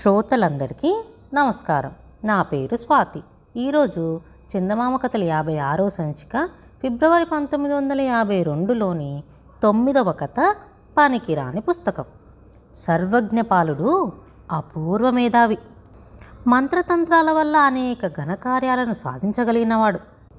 శ్రోతలందరికీ నమస్కారం. నా పేరు స్వాతి. ఈరోజు చందమామ కథల 56వ సంచిక ఫిబ్రవరి 1952లోని 9వ కథ పనికిరాని పుస్తకం. సర్వజ్ఞపాలుడు అపూర్వ మేధావి. మంత్రతంత్రాల వల్ల అనేక ఘనకార్యాలను సాధించగలిగినవాడు.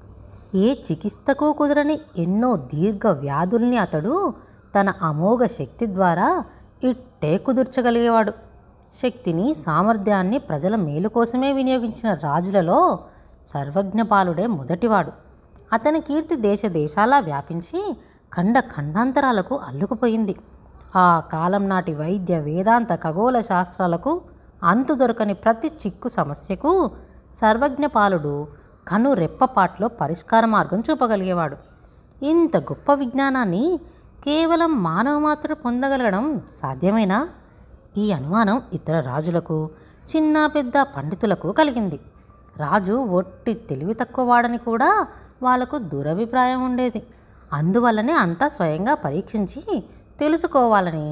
ఏ చికిత్సకు కుదరని ఎన్నో దీర్ఘ వ్యాధుల్ని అతడు తన అమోఘ శక్తి ద్వారా ఇట్టే కుదుర్చగలిగేవాడు. శక్తిని, సామర్థ్యాన్ని ప్రజల మేలు కోసమే వినియోగించిన రాజులలో సర్వజ్ఞపాలుడే మొదటివాడు. అతని కీర్తి దేశ దేశాలా వ్యాపించి ఖండ ఖండాంతరాలకు అల్లుకుపోయింది. ఆ కాలం నాటి వైద్య, వేదాంత, ఖగోళ శాస్త్రాలకు అంతు దొరకని ప్రతి చిక్కు సమస్యకు సర్వజ్ఞపాలుడు కను రెప్పపాట్లో పరిష్కార మార్గం చూపగలిగేవాడు. ఇంత గొప్ప విజ్ఞానాన్ని కేవలం మానవ మాత్రుడు పొందగలగడం సాధ్యమేనా? ఈ అనుమానం ఇతర రాజులకు, చిన్న పెద్ద పండితులకు కలిగింది. రాజు ఒట్టి తెలివి తక్కువ వాడని కూడా వాళ్లకు దురభిప్రాయం ఉండేది. అందువల్లనే అంతా స్వయంగా పరీక్షించి తెలుసుకోవాలని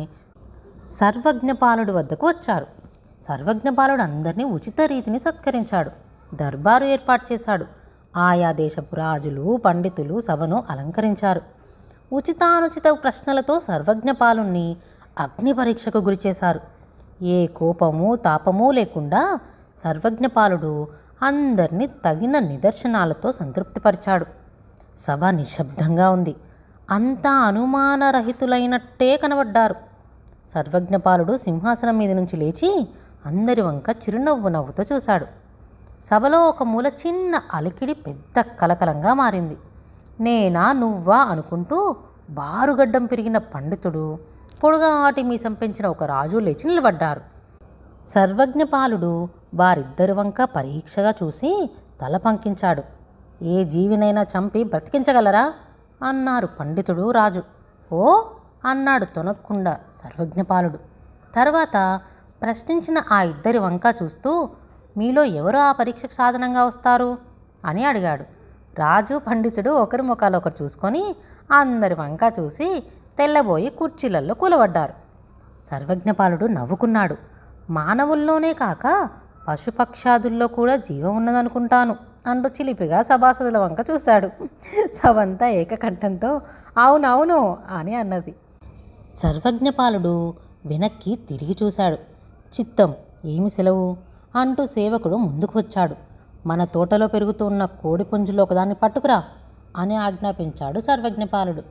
సర్వజ్ఞపాలుడి వద్దకు వచ్చారు. సర్వజ్ఞపాలుడు అందరినీ ఉచిత రీతిని సత్కరించాడు. దర్బారు ఏర్పాటు చేశాడు. ఆయా దేశపు రాజులు, పండితులు సభను అలంకరించారు. ఉచితానుచిత ప్రశ్నలతో సర్వజ్ఞపాలుణ్ణి అగ్ని పరీక్షకు గురిచేశారు. ఏ కోపము, తాపము లేకుండా సర్వజ్ఞపాలుడు అందరినీ తగిన నిదర్శనాలతో సంతృప్తిపరిచాడు. సభ నిశ్శబ్దంగా ఉంది. అంతా అనుమానరహితులైనట్టే కనబడ్డారు. సర్వజ్ఞపాలుడు సింహాసనం మీద నుంచి లేచి అందరి వంక చిరునవ్వు నవ్వుతో చూశాడు. సభలో ఒక మూల చిన్న అలికిడి పెద్ద కలకలంగా మారింది. నేనా నువ్వా అనుకుంటూ బారుగడ్డం పెరిగిన పండితుడు, పొడుగాటి మీసం పెంచిన ఒక రాజు లేచి నిలబడ్డారు. సర్వజ్ఞపాలుడు వారిద్దరి వంక పరీక్షగా చూసి తల పంకించాడు. ఏ జీవినైనా చంపి బ్రతికించగలరా అన్నారు పండితుడు, రాజు. ఓ అన్నాడు తొనక్కుండా సర్వజ్ఞపాలుడు. తర్వాత ప్రశ్నించిన ఆ ఇద్దరి వంక చూస్తూ మీలో ఎవరు ఆ పరీక్షకు సాధనంగా వస్తారు అని అడిగాడు. రాజు, పండితుడు ఒకరి ముఖాలొకరు చూసుకొని అందరి వంక చూసి తెల్లబోయి కుర్చీలలో కూలబడ్డారు. సర్వజ్ఞపాలుడు నవ్వుకున్నాడు. మానవుల్లోనే కాక పశుపక్షాదుల్లో కూడా జీవం ఉన్నదనుకుంటాను అంటూ చిలిపిగా సభాసదుల వంక చూశాడు. సభంతా ఏకకంఠంతో అవునవును అని అన్నది. సర్వజ్ఞపాలుడు వెనక్కి తిరిగి చూశాడు. చిత్తం, ఏమి సెలవు అంటూ సేవకుడు ముందుకు వచ్చాడు. మన తోటలో పెరుగుతున్న కోడి పుంజులో ఒకదాన్ని పట్టుకురా అని ఆజ్ఞాపించాడు సర్వజ్ఞపాలుడు.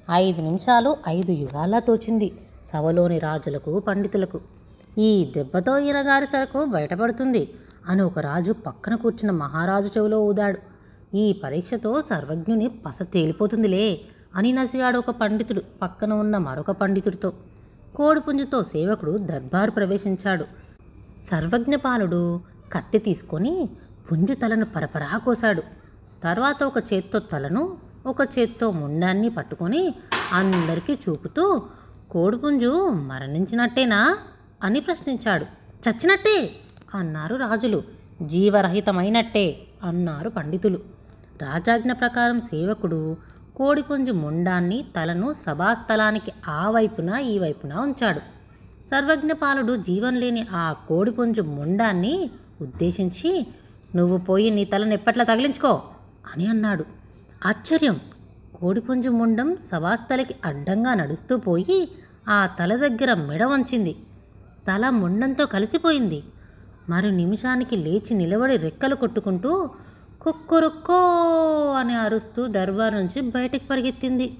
5 నిమిషాలు 5 యుగాల్లా తోచింది సభలోని రాజులకు, పండితులకు. ఈ దెబ్బతో ఈయనగారి సరకు బయటపడుతుంది అని ఒక రాజు పక్కన కూర్చున్న మహారాజు చెవిలో ఊదాడు. ఈ పరీక్షతో సర్వజ్ఞుని పస తేలిపోతుందిలే అని నసిగాడు ఒక పండితుడు పక్కన ఉన్న మరొక పండితుడితో. కోడిపుంజుతో సేవకుడు దర్బారు ప్రవేశించాడు. సర్వజ్ఞపాలుడు కత్తి తీసుకొని పుంజు తలను పరపరా కోశాడు. తర్వాత ఒక చేత్తో తలను, ఒక చేత్తో ముండాన్ని పట్టుకొని అందరికీ చూపుతూ కోడిపుంజు మరణించినట్టేనా అని ప్రశ్నించాడు. చచ్చినట్టే అన్నారు రాజులు. జీవరహితమైనట్టే అన్నారు పండితులు. రాజాజ్ఞ ప్రకారం సేవకుడు కోడిపుంజు ముండాన్ని, తలను సభాస్థలానికి ఆ వైపున ఈ వైపున ఉంచాడు. సర్వజ్ఞపాలుడు జీవం లేని ఆ కోడిపుంజు ముండాన్ని ఉద్దేశించి నువ్వు పోయి నీ తలను ఎప్పట్లా తగిలించుకో అని అన్నాడు. ఆశ్చర్యం! కోడిపుంజు ముండం సభాస్థలికి అడ్డంగా నడుస్తూ పోయి ఆ తల దగ్గర మెడ వంచింది. తల ముండంతో కలిసిపోయింది. మరి నిమిషానికి లేచి నిలబడి రెక్కలు కొట్టుకుంటూ కుక్కురుక్కో అని అరుస్తూ దర్బార్ నుంచి బయటికి పరిగెత్తింది.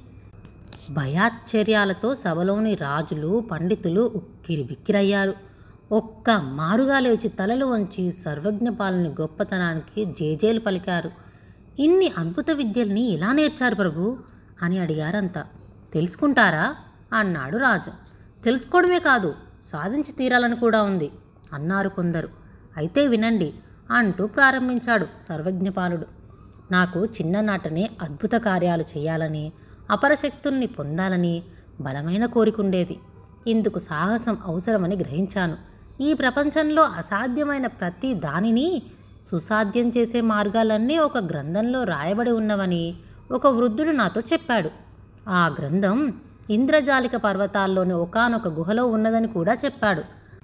భయాశ్చర్యాలతో సభలోని రాజులు, పండితులు ఉక్కిరి బిక్కిరయ్యారు. ఒక్క మారుగా లేచి తలలు వంచి సర్వజ్ఞపాలుని గొప్పతనానికి జేజేలు పలికారు. ఇన్ని అద్భుత విద్యల్ని ఎలా నేర్చారు ప్రభు అని అడిగారంతా. తెలుసుకుంటారా అన్నాడు రాజు. తెలుసుకోవడమే కాదు, సాధించి తీరాలని కూడా ఉంది అన్నారు కొందరు. అయితే వినండి అంటూ ప్రారంభించాడు సర్వజ్ఞపాలుడు. నాకు చిన్ననాటనే అద్భుత కార్యాలు చేయాలని, అపరశక్తుల్ని పొందాలని బలమైన కోరికుండేది. ఇందుకు సాహసం అవసరమని గ్రహించాను. ఈ ప్రపంచంలో అసాధ్యమైన ప్రతి దానిని సుసాధ్యం చేసే మార్గాలన్నీ ఒక గ్రంథంలో రాయబడి ఉన్నవని ఒక వృద్ధుడు నాతో చెప్పాడు. ఆ గ్రంథం ఇంద్రజాలిక పర్వతాల్లోని ఒకానొక గుహలో ఉన్నదని కూడా చెప్పాడు.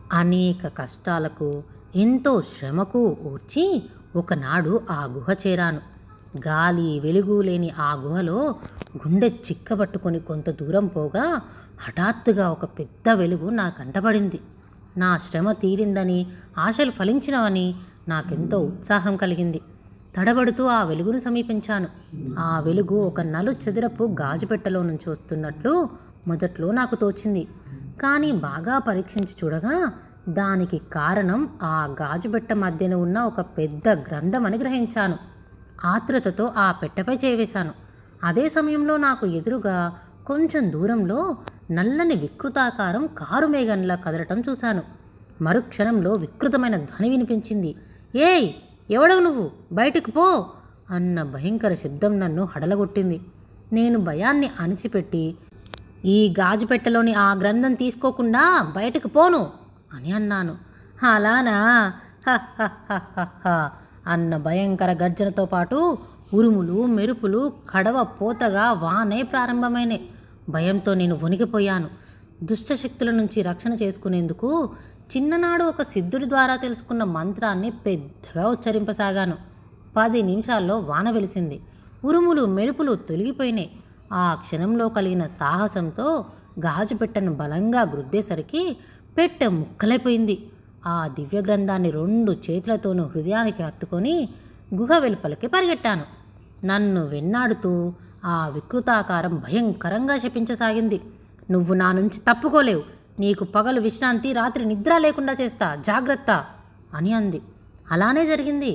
అనేక కష్టాలకు ఎంతో శ్రమకు ఓర్చి ఒకనాడు ఆ గుహ చేరాను. గాలి వెలుగు లేని ఆ గుహలో గుండె చిక్కబట్టుకొని కొంత దూరం పోగా హఠాత్తుగా ఒక పెద్ద వెలుగు నా కంటపడింది. నా శ్రమ తీరిందని, ఆశలు ఫలించినవని నాకెంతో ఉత్సాహం కలిగింది. తడబడుతూ ఆ వెలుగును సమీపించాను. ఆ వెలుగు ఒక నలు చదురపు గాజుపెట్టెలో నుంచి వస్తున్నట్లు మొదట్లో నాకు తోచింది. కానీ బాగా పరీక్షించి చూడగా దానికి కారణం ఆ గాజుపెట్ట మధ్యన ఉన్న ఒక పెద్ద గ్రంథం అని గ్రహించాను. ఆతృతతో ఆ పెట్టెపై చేవేశాను. అదే సమయంలో నాకు ఎదురుగా కొంచెం దూరంలో నల్లని వికృతాకారం కారు మేఘంలా కదలటం చూశాను. మరుక్షణంలో వికృతమైన ధ్వని వినిపించింది. ఏయ్, ఎవడవు నువ్వు? బయటికి పో అన్న భయంకర శబ్దం నన్ను హడలగొట్టింది. నేను భయాన్ని అణిచిపెట్టి, ఈ గాజుపెట్టెలోని ఆ గ్రంథం తీసుకోకుండా బయటకు పోను అని అన్నాను. అలానా? హ హ హ హ హ అన్న భయంకర గర్జనతో పాటు ఉరుములు, మెరుపులు, కడవ పోతగా వానే ప్రారంభమైనాయి. భయంతో నేను వణికిపోయాను. దుష్టశక్తుల నుంచి రక్షణ చేసుకునేందుకు చిన్ననాడు ఒక సిద్ధుడి ద్వారా తెలుసుకున్న మంత్రాన్ని పెద్దగా ఉచ్చరింపసాగాను. 10 నిమిషాల్లో వాన వెలిసింది. ఉరుములు, మెరుపులు తొలగిపోయినాయి. ఆ క్షణంలో కలిగిన సాహసంతో గాజుపెట్టెను బలంగా గుద్దేసరికి పెట్టె ముక్కలైపోయింది. ఆ దివ్య గ్రంథాన్ని 2 చేతులతోనూ హృదయానికి హత్తుకొని గుహ వెలుపలికి పరిగెట్టాను. నన్ను వెన్నాడుతూ ఆ వికృతాకారం భయంకరంగా శపించసాగింది. నువ్వు నా నుంచి తప్పుకోలేవు. నీకు పగలు విశ్రాంతి, రాత్రి నిద్ర లేకుండా చేస్తా, జాగ్రత్త అని అంది. అలానే జరిగింది.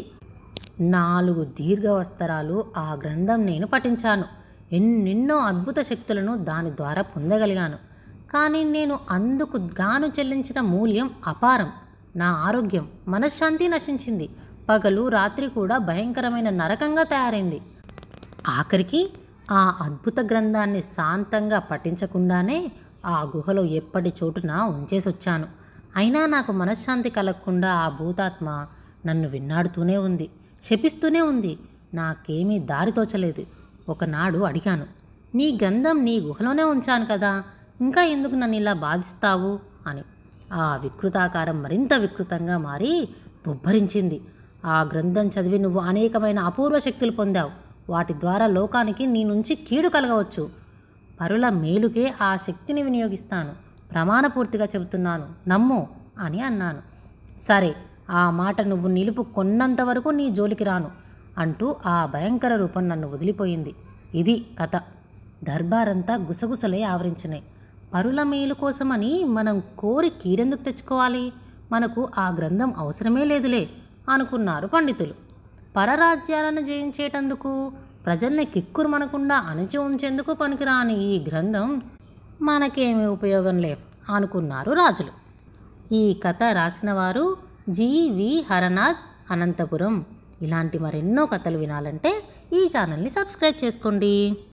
4 దీర్ఘవస్త్రాలు ఆ గ్రంథం నేను పఠించాను. ఎన్నెన్నో అద్భుత శక్తులను దాని ద్వారా పొందగలిగాను. కానీ నేను అందుకు గాను చెల్లించిన మూల్యం అపారం. నా ఆరోగ్యం, మనశ్శాంతి నశించింది. పగలు రాత్రి కూడా భయంకరమైన నరకంగా తయారైంది. ఆఖరికి ఆ అద్భుత గ్రంథాన్ని శాంతంగా పఠించకుండానే ఆ గుహలో ఎప్పటి చోటున ఉంచేసొచ్చాను. అయినా నాకు మనశ్శాంతి కలగకుండా ఆ భూతాత్మ నన్ను విన్నాడుతూనే ఉంది, శపిస్తూనే ఉంది. నాకేమీ దారి తోచలేదు. ఒకనాడు అడిగాను, నీ గ్రంథం నీ గుహలోనే ఉంచాను కదా, ఇంకా ఎందుకు నన్ను ఇలా బాధిస్తావు అని. ఆ వికృతాకారం మరింత వికృతంగా మారి బొబ్బరించింది. ఆ గ్రంథం చదివి నువ్వు అనేకమైన అపూర్వ శక్తులు పొందావు. వాటి ద్వారా లోకానికి నీ నుంచి కీడు కలగవచ్చు. పరుల మేలుకే ఆ శక్తిని వినియోగిస్తాను. ప్రమాణపూర్తిగా చెబుతున్నాను, నమ్ము అని అన్నాను. సరే, ఆ మాట నువ్వు నిలుపుకొన్నంత వరకు నీ జోలికి రాను అంటూ ఆ భయంకర రూపం నన్ను వదిలిపోయింది. ఇది కథ. దర్బారంతా గుసగుసలే ఆవరించినాయి. పరుల మేలు కోసమని మనం కోరి కీడెందుకు తెచ్చుకోవాలి? మనకు ఆ గ్రంథం అవసరమే లేదులే అనుకున్నారు పండితులు. పరరాజ్యాలను జయించేటందుకు, ప్రజల్ని కిక్కురుమనకుండా అణిచి ఉంచేందుకు పనికిరాని ఈ గ్రంథం మనకేమీ ఉపయోగం లే అనుకున్నారు రాజులు. ఈ కథ రాసినవారు జి.వి. హరనాథ్, అనంతపురం. ఇలాంటి మరెన్నో కథలు వినాలంటే ఈ ఛానల్ని సబ్స్క్రైబ్ చేసుకోండి.